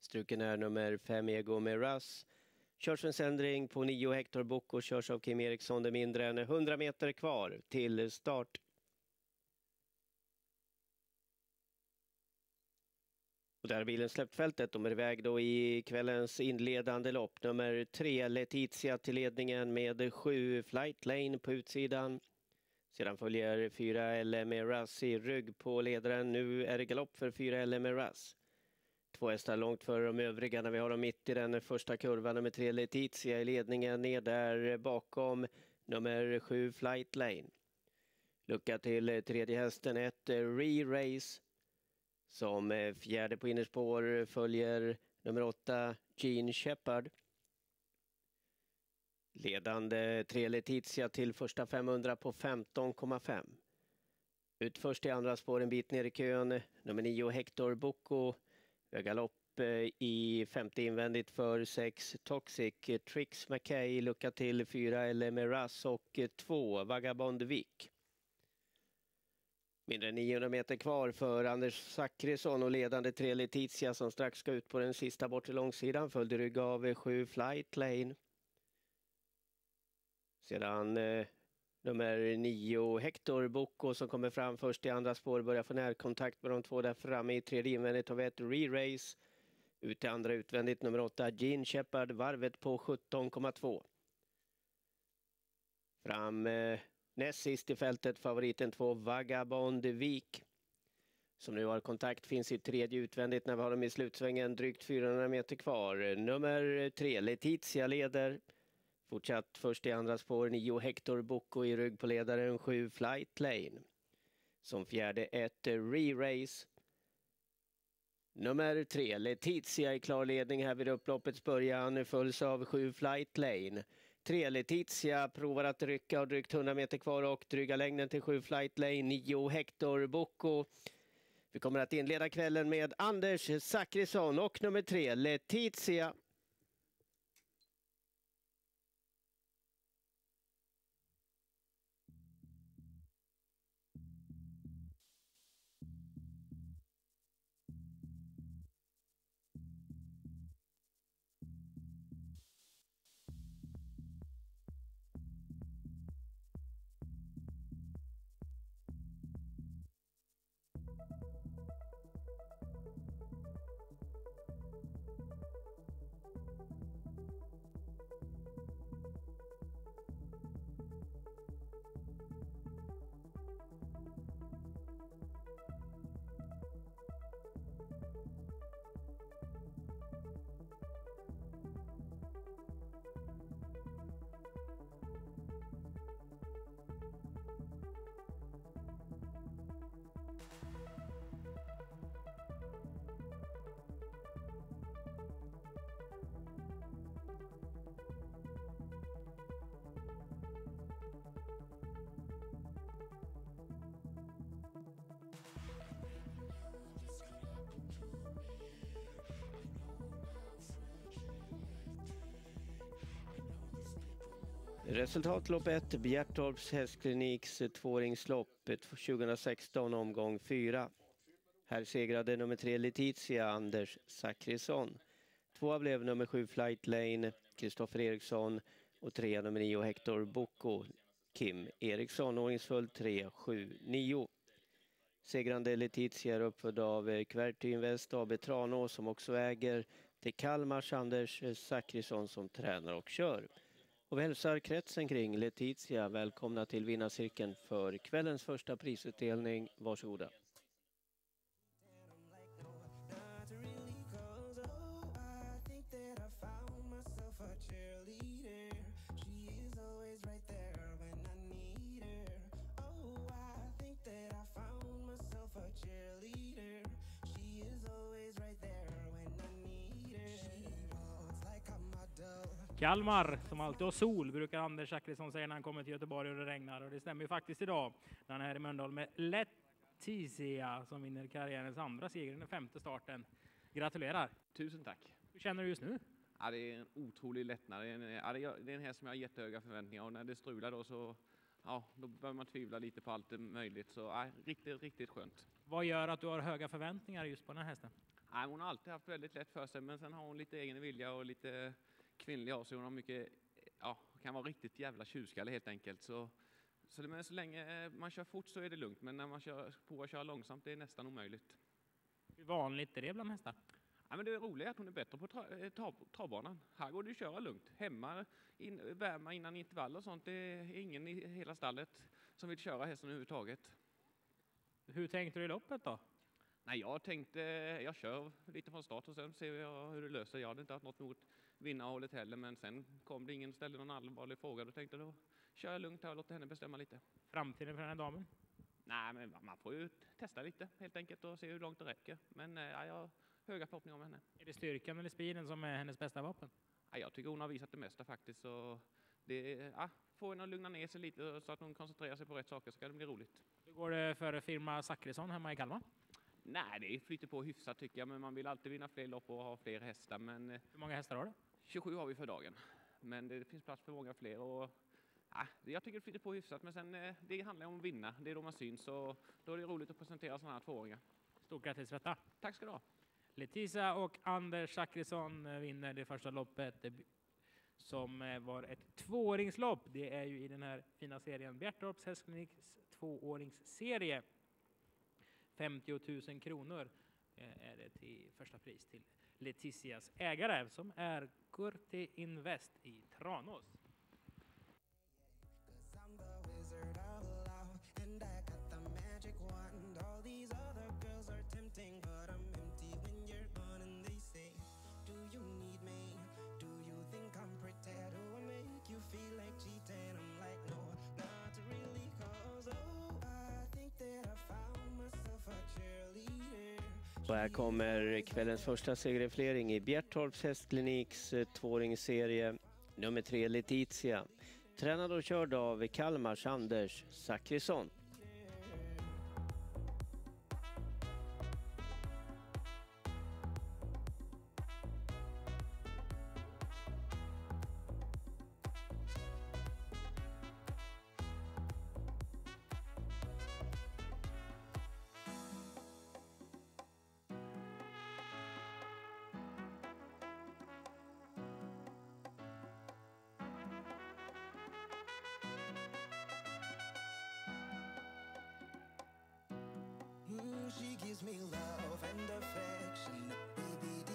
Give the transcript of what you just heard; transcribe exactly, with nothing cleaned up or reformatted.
Struken är nummer fem Ego Miraz. Körs en sändring på nio Hector Boko och körs av Kim Eriksson. Det är mindre än hundra meter kvar till start. Och där har bilen släppt fältet. De är iväg då i kvällens inledande lopp. Nummer tre Letizia till ledningen med sju Flight Lane på utsidan. Sedan följer fyra L M Miraz i rygg på ledaren. Nu är det galopp för fyra L M Miraz. Två hästar långt före de övriga när vi har dem mitt i den första kurvan. Nummer tre Letizia i ledningen, ner där bakom nummer sju Flight Lane. Lucka till tredje hästen, ett Re-Race. Som fjärde på innerspår följer nummer åtta Gene Shepard. Ledande tre Letizia till första femhundra på femton komma fem. Ut först i andra spår en bit ner i kön. Nummer nio Hector Boko. Galopp i femte invändigt för sex Toxic Tricks McKay. Lucka till fyra L M Miraz och två Vagabond Vic. Mindre än niohundra meter kvar för Anders Zachrisson och ledande tre Letizia som strax ska ut på den sista bortre långsidan. Följde rygg av sju Flight Lane. Sedan eh, nummer nio Hector Boko som kommer fram först i andra spår. Börjar få närkontakt med de två där framme. I tredje invändigt har vi ett Re-Race. Ut i andra utvändigt nummer åtta Gene Shepard. Varvet på sjutton komma två. Fram eh, näst sist i fältet favoriten två Vagabond Vic. Som nu har kontakt finns i tredje utvändigt när vi har dem i slutsvängen. Drygt fyrahundra meter kvar. Nummer tre Letizia leder. Fortsatt först i andra spår nio Hector Boko i rygg på ledaren sju Flight Lane. Som fjärde ett Re-Race. Nummer tre Letizia i klar ledning här vid upploppets början följs av sju Flight Lane. tre Letizia provar att rycka och drygt hundra meter kvar och dryga längden till sju Flight Lane. nio Hector Boko. Vi kommer att inleda kvällen med Anders Zachrisson och nummer tre Letizia. Resultatlopp ett, Bjertorps hästkliniks tvåringslopp tjugohundrasexton omgång fyra. Här segrade nummer tre Letizia Anders Zachrisson. Tvåa blev nummer sju Flight Lane Kristoffer Eriksson och trea nummer nio Hector Boko Kim Eriksson. Ordningsföljd tre sju nio. Segrande Letizia är uppfödd av Kverty Invest A B Tranå som också äger till Kalmars Anders Zachrisson som tränar och kör. Och vi hälsar kretsen kring Letizia välkomna till vinnarcirkeln för kvällens första prisutdelning. Varsågoda. Kalmar, som alltid har sol, brukar Anders Zachrisson säga när han kommer till Göteborg och det regnar. Och det stämmer ju faktiskt idag när han är här i Mölndal med Letizia som vinner karriärens andra seger i den femte starten. Gratulerar! Tusen tack! Hur känner du just nu? Ja, det är en otrolig lättnad. Det är en, ja, det är en häst som jag har jättehöga förväntningar och när det strular då så ja, då börjar man tvivla lite på allt möjligt. Så ja, riktigt, riktigt skönt. Vad gör att du har höga förväntningar just på den här hästen? Nej, hon har alltid haft väldigt lätt för sig, men sen har hon lite egen vilja och lite kvinnlig av sig. Hon har mycket, ja, kan vara riktigt jävla tjurskalle helt enkelt. Så, så, det, men så länge man kör fort så är det lugnt, men när man kör, provar att köra långsamt det är nästan omöjligt. Hur vanligt är det bland hästar? Ja, men det är roligt att hon är bättre på tra, tra, travbanan. Här går det att köra lugnt. Hemma, in, värma innan intervall och sånt, det är ingen i hela stallet som vill köra hästen överhuvudtaget. Hur tänkte du i loppet då? Nej, jag tänkte, jag kör lite från start och sen ser jag hur det löser. Jag hade inte haft något emot vinnarhållet heller, men sen kom det ingen ställde någon allvarlig fråga. Då tänkte jag då kör jag lugnt här och låter henne bestämma lite. Framtiden för den här damen? Nej, men man får ju testa lite helt enkelt och se hur långt det räcker. Men ja, jag har höga förhoppningar om henne. Är det styrkan eller speeden som är hennes bästa vapen? Ja, jag tycker hon har visat det mesta faktiskt. Så det, ja, får henne att lugna ner sig lite så att hon koncentrerar sig på rätt saker så ska det bli roligt. Hur går det för firma Zachrisson hemma i Kalmar? Nej, det flyter på hyfsat tycker jag, men man vill alltid vinna fler lopp och ha fler hästar. Men hur många hästar har du? tjugosju har vi för dagen, men det finns plats för många fler. Och, ja, jag tycker det flyter på hyfsat, men sen det handlar om att vinna. Det är då man syns och då är det roligt att presentera sådana här tvååringar. Stort grattis för detta. Tack ska du ha. Letitia och Anders Zachrisson vinner det första loppet som var ett tvååringslopp. Det är ju i den här fina serien Bjertorps hästkliniks tvååringsserie. femtio tusen kronor är det till första pris till Letitias ägare som är Kurti Invest i Tranås. Och här kommer kvällens första segerflering i Bjertorps hästkliniks tvååringsserie nummer tre Letitia. Tränad och körd av Kalmars Anders Zachrisson. She gives me love and affection, baby.